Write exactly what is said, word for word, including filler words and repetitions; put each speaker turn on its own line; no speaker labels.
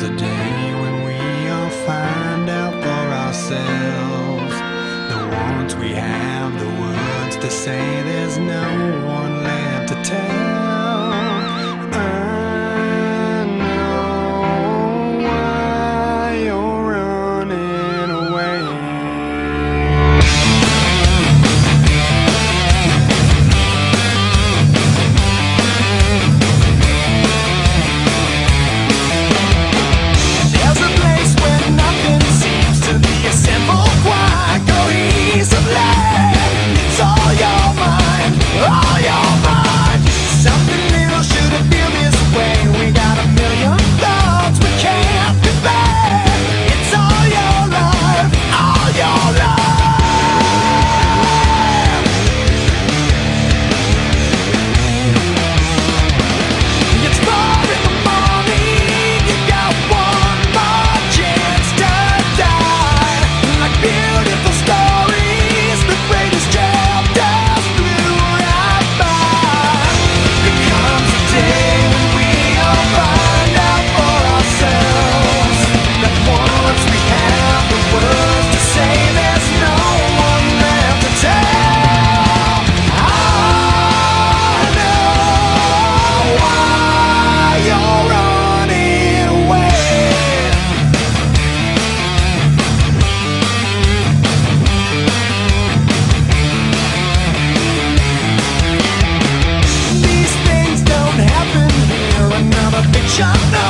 comes a day when we all find out for ourselves. The words we have, the words to say, there's no one left to tell. I know why you're running away. There's a place where nothing seems to be a simple quite go easily. It's all your mind, all your mind. Something little shouldn't feel this way. We got a million thoughts we can't convey. It's all your life, all your life. It's four in the morning. You got one more chance to die. Like beautiful stories, the greatest chapters flew right by. There comes a day when we all find out for ourselves that once we have the words to say, there's no one left to tell. I know why you're running away. These things don't happen here. Another picture.